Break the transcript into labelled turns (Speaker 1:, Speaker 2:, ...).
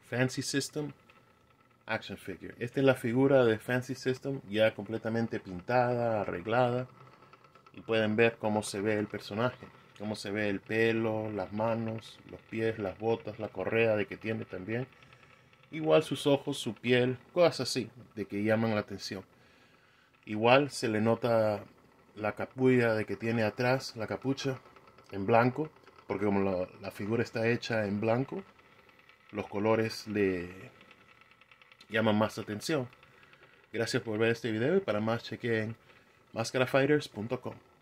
Speaker 1: Fancy System Action Figure. Esta es la figura de Fancy System ya completamente pintada, arreglada. Y pueden ver cómo se ve el personaje. Cómo se ve el pelo, las manos, los pies, las botas, la correa de que tiene también. Igual sus ojos, su piel, cosas así, de que llaman la atención. Igual se le nota la capulla de que tiene atrás, la capucha, en blanco. Porque como la figura está hecha en blanco, los colores le llaman más atención. Gracias por ver este video y para más chequen mascarafighters.com.